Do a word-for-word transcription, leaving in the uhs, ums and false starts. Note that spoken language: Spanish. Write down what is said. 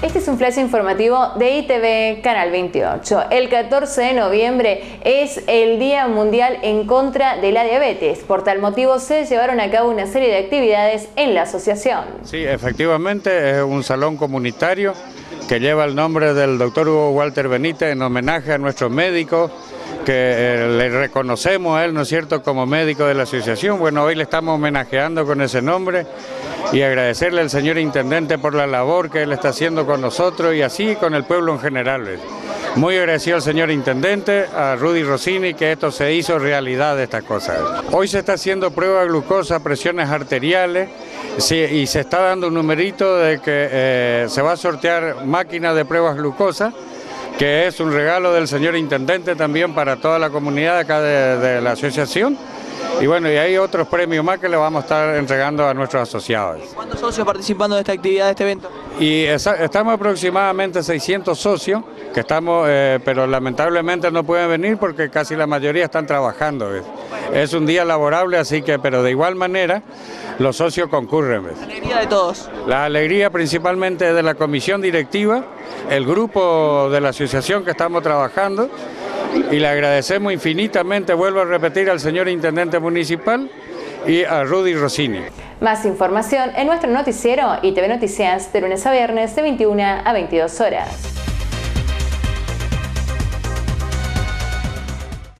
Este es un flash informativo de I T V Canal veintiocho. El catorce de noviembre es el Día Mundial en contra de la diabetes. Por tal motivo se llevaron a cabo una serie de actividades en la asociación. Sí, efectivamente es un salón comunitario que lleva el nombre del doctor Hugo Walter Benítez en homenaje a nuestros médicos, que eh, le reconocemos a él, ¿no es cierto?, como médico de la asociación. Bueno, hoy le estamos homenajeando con ese nombre y agradecerle al señor intendente por la labor que él está haciendo con nosotros y así con el pueblo en general. Muy agradecido al señor intendente, a Rudy Rossini, que esto se hizo realidad de estas cosas. Hoy se está haciendo prueba de glucosa, presiones arteriales, sí, y se está dando un numerito de que eh, se va a sortear máquina de pruebas glucosa, que es un regalo del señor intendente también para toda la comunidad acá de, de la asociación. Y bueno, y hay otros premios más que le vamos a estar entregando a nuestros asociados. ¿Cuántos socios participando de esta actividad, de este evento? Y esa, estamos aproximadamente seiscientos socios, que estamos, eh, pero lamentablemente no pueden venir porque casi la mayoría están trabajando. ¿ves? Es un día laborable, así que, pero de igual manera, los socios concurren. ¿ves? La alegría de todos. La alegría principalmente de la comisión directiva, el grupo de la asociación que estamos trabajando, y le agradecemos infinitamente, vuelvo a repetir, al señor intendente municipal y a Rudy Rossini. Más información en nuestro noticiero I T V Noticias de lunes a viernes de veintiuna a veintidós horas.